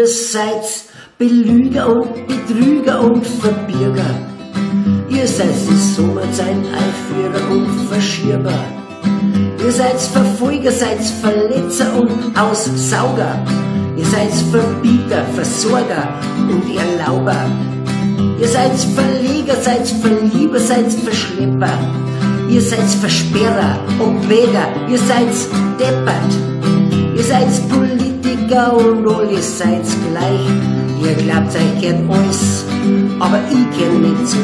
Ihr seid Belüger und Betrüger und Verbirger. Ihr seid die Sommerzeit, Einführer und Verschieber. Ihr seid Verfolger, seid Verletzer und Aussauger. Ihr seid Verbieter, Versorger und Erlauber. Ihr seid Verleger, seid Verlieber, seid Verschlepper. Ihr seid Versperrer und Wäger, ihr seid deppert. Ihr seid Politiker und alle seid gleich. Ihr glaubt, euch gehört alles, aber ich gehör nicht zu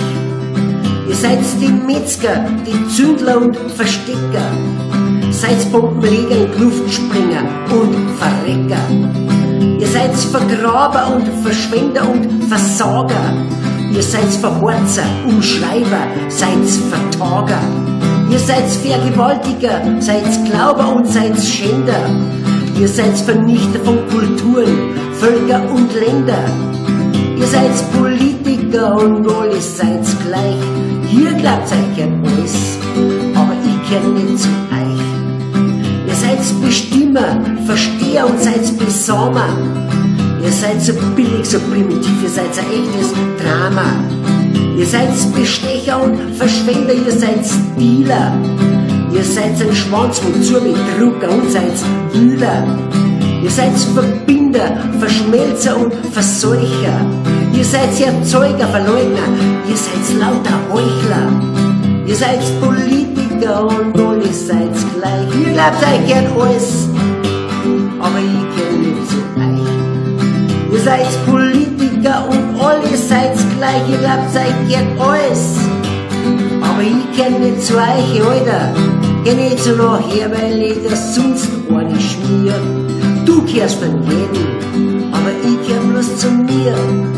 euch. Ihr seid die Metzger, die Zündler und Verstecker. Seid Bombenleger und Luftspringer und Verrecker. Ihr seid Vergraber und Verschwender und Versager. Ihr seid Verhorzer, Umschreiber, seid Vertager. Ihr seid Vergewaltiger, seid Glauber und seid Schänder. Ihr seid Vernichter von Kulturen, Völker und Länder. Ihr seid Politiker und alle seid gleich. Ihr glaubt, euch gehört alles, aber ich gehör nicht zu euch. Ihr seid Bestimmer, Versteher und seid Besamer. Ihr seid so billig, so primitiv, ihr seid ein echtes Drama. Ihr seid Bestecher und Verschwender, ihr seid Dealer. Ihr seid ein Schwanzmund, Zurbedrucker und seid Wühler. Ihr seid Verbinder, Verschmelzer und Verseucher. Ihr seid Erzeuger, Verleugner, ihr seid lauter Heuchler. Ihr seid Politiker und alle seid gleich. Ihr glaubt, euch gehört alles, aber ich gehör nicht zu euch. Ihr seid Politiker und alle seid gleich. Ihr glaubt, euch gehört alles, aber ich gehör nicht zu euch, Alter. Geh nicht so nachher, weil ich das sonst eine schmier. Du gehörst von jedem, aber ich gehör bloß zu mir.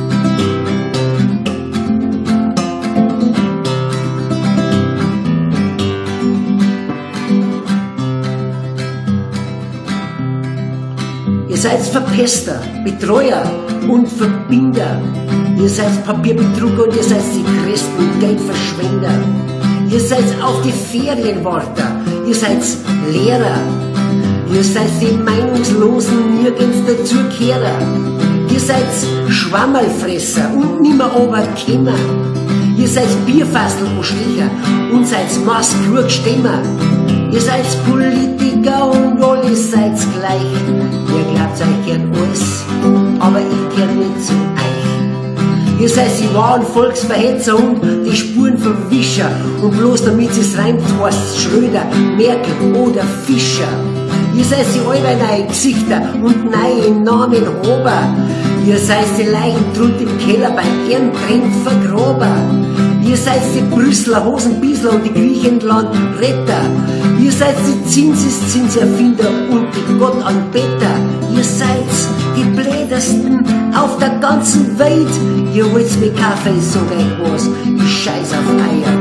Ihr seid Verpester, Betreuer und Verbinder. Ihr seid Papierbetrüger und ihr seid die größten Geldverschwender. Ihr seid auch die Ferienworter, ihr seid Lehrer. Ihr seid die Meinungslosen, nirgends dazukehrer. Ihr seid Schwammerlfresser und nimmer Oberkämmer. Ihr seid Bierfastelbuschlicher und seid Maßkrugstämmer. Ihr seid Politiker und alle seid gleich. Ihr glaubt, euch gehört alles, aber ich gehör nicht zu euch. Ihr seid die wahren Volksverhetzer und die Spurenverwischer. Und bloß damit es reimt, heißt Schröder, Merkel oder Fischer. Ihr seid die neue Gesichter und neue Namen Ober. Ihr seid die Leichentrut im Keller bei Ehrentrend Vergrober. Ihr seid die Brüsseler Hosenbiesler und die Griechenland-Retter. Ihr seid die Zinserfinder und die Gottanbeter. Ihr seid die Blädersten auf der ganzen Welt. Ihr wollt's mit Kaffee, sag euch was, ich scheiß auf euer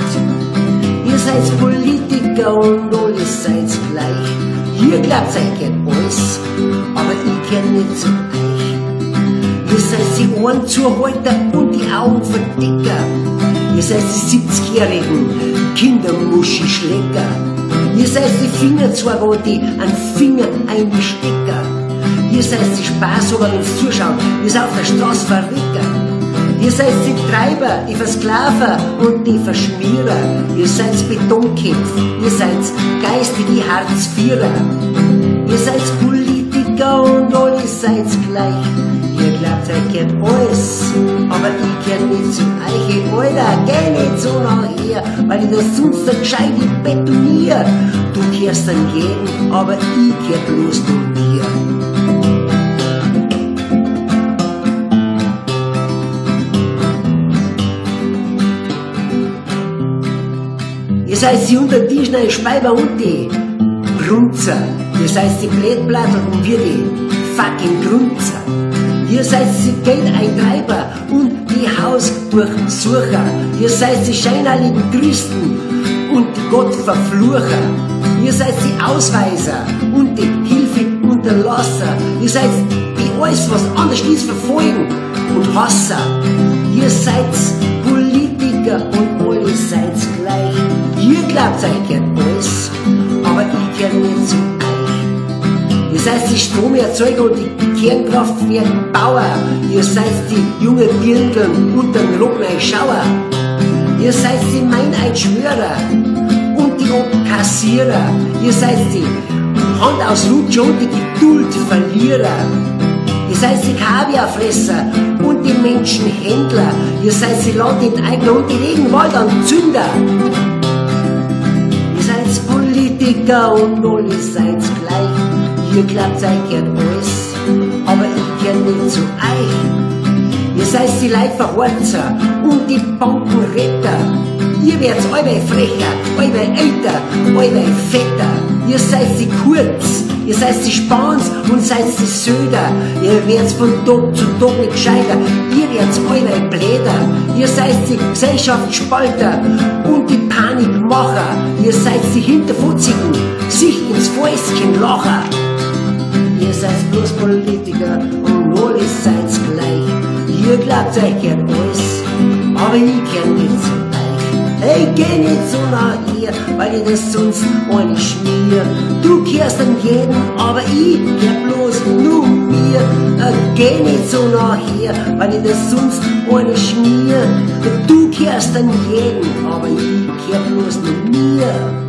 Geld. Ihr seid Politiker und alle seid gleich. Ihr glaubt, euch gehört alles, aber ich gehör nicht zu euch. Ihr seid die Ohrenzuhalter und die Augenverdecker. Ihr seid die 70-jährigen Kindermuschi-Schlecker. Ihr seid die Fingerzeuger und die an Finger einstecker. Ihr seid die Spaßhaber, wenn's zuschaut, ihr seid auf der Straße Verrecker. Ihr seid die Treiber, die Versklaver und die Verschmierer. Ihr seid Betonkämpfer, ihr seid geistige Hartz-Vierer. Ihr seid Politiker und alle seid gleich. Ihr glaubt, euch gehört alles, aber ich gehör nicht zu euch. Alter, geh nicht so nachher, weil ich das sonst ein gescheite betonier. Du gehörst an jeden, aber ich gehör bloß zu mir. Ihr seid die Untertischner, Speiber und die Brunzer. Ihr seid die Blättblattel und wir die fucking Grunzer. Ihr seid die Geldeintreiber und die Hausdurchsucher. Ihr seid die scheinheiligen Christen und die Gottverflucher. Ihr seid die Ausweiser und die Hilfeunterlasser. Ihr seid die alles, was anders ist, verfolgen und Hasser. Ihr seid Politiker und alle seid gleich. Ihr glaubt, euch gehört alles, aber ich gehör nicht zu euch. Ihr seid die Stromerzeuger und die Kernkraftwerkbauer, ihr seid die junge Dirndln und den Rockneischauer. Ihr seid die Meineidschwörer und die Obkassierer. Ihr seid die Handausrutscher und die Geduldverlierer. Ihr seid die Kaviarfresser und die Menschenhändler. Ihr seid die Landenteigner und die Regenwaldanzünder. Ihr seid Politiker und alle seid gleich. Ihr glaubt, euch gehört alles, aber ich gehör nicht zu euch. Ihr seid die Leitverhorzer und die Bankenretter. Ihr werdet alle frecher, alle älter, alle fetter. Ihr seid die Kurz, ihr seid die Spans und seid die Söder. Ihr werdet von Tag zu Tag nicht gescheiter. Ihr werdet alle Bläder. Ihr seid die Gesellschaftsspalter und die Panikmacher. Ihr seid die Hinterfutzigen, sich ins Fäustchen lacher. Ihr seid bloß Politiker und alle seid gleich. Ihr glaubt, euch gehört alles, aber ich gehör nicht zu euch. Hey, geh nicht so nah her, weil ich das sonst eine schmier. Du kehrst an jeden, aber ich geh bloß nur mir. Geh nicht so nah her, weil ich das sonst eine schmier. Du kehrst an jeden, aber ich kehr bloß nur mir.